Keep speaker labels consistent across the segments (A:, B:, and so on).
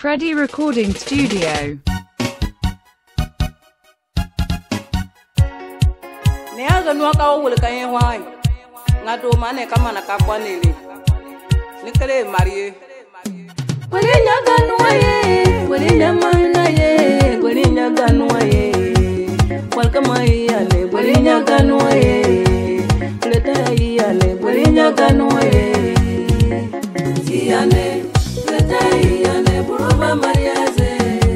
A: Freddy Recording Studio.
B: Neaga nwaka wul kan wai ngado mane kama na kapwanele nikere marie walinya ganwaye walinya manaye walinya ganwaye walkama yale walinya ganwaye leta yale walinya ganwaye tiane leta yale buruba mariaze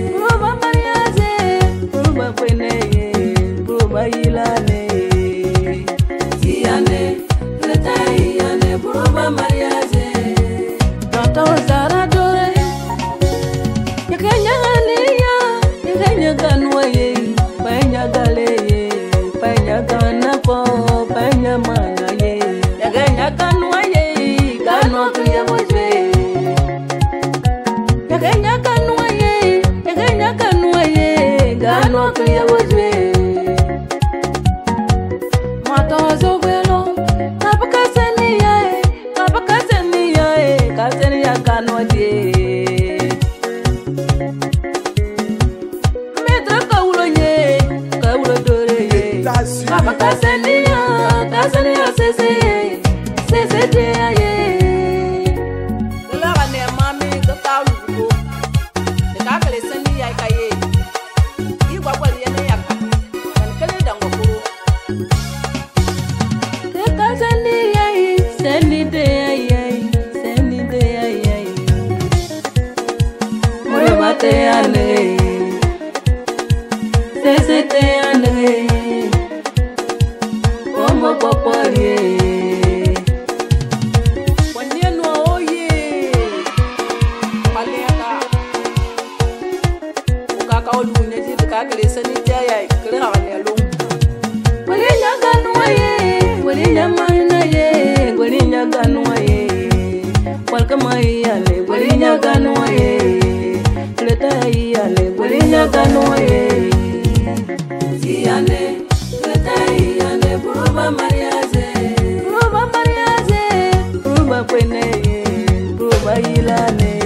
B: buruba kweneye buruba ilale Buruba mariaze Nata zara dore Yakanya haliya Yakanya ganwaye Panya galeye Panya ganapo Panya manaye Yakanya ganwaye Ganwa kuya wajwe Yakanya ganwaye Yakanya ganwaye Ganwa kuya wajwe Mata zogwelo Kasania sese de aye la ne mami ga tawu de ka kale sani ya kaye yi gwagwal yana ya kan kale dango kuro de kasania seni de aye more mate ane sese de ane Poporie Wanyeno oye Maliaka Ukaka olunya jitu kakele sani jaya kele hawane long Walinya ganwaye Walinya manaye Walinya ganwaye Walkama yale Walinya ganwaye Leta yale Walinya ganwaye Tiane Buruba mariaze Buruba kweneye Buruba ilane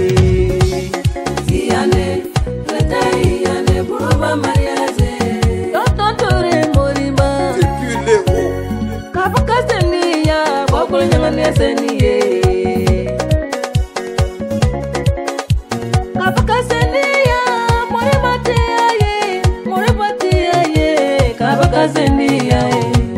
B: Tiane Leta yane Buruba mariaze Totore moriba
C: Depuis l'héros
B: Kapaka seniya Bokolo nyangane seniye Kapaka seniya Moriba tiaye Kapaka seniya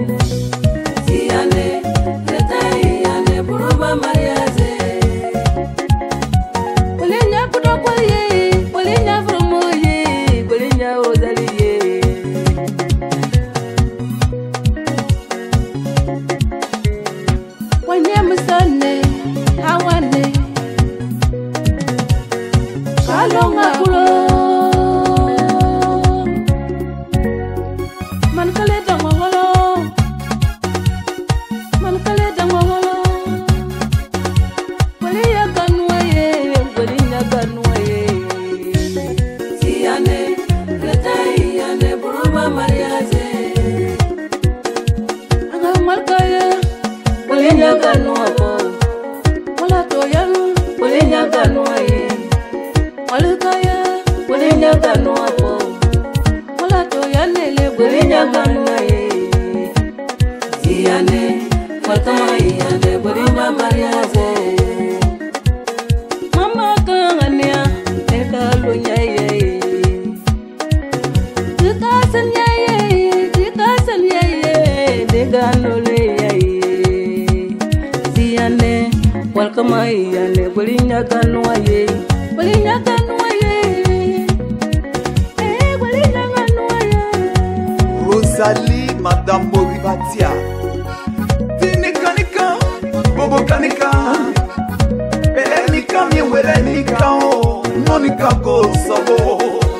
C: Rosalie, Madame Moribatia Tinikanika, Bobo Kanika Nika miwele nika o Monika Kosovo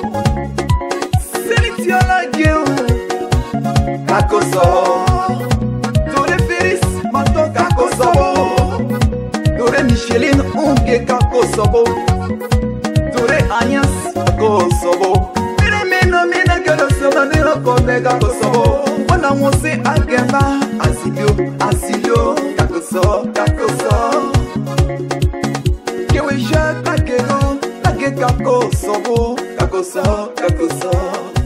C: Selitiala Gil Kakoso Dore Feris, Mato Kakosovo Dore Micheline Unge Kakosovo Dore Agnes Kakosovo Mina gelo soba nilo kode Kakosovo Wana mwose agema Asilio Kakoso Kewe shak kakoso, kakoso, kakoso.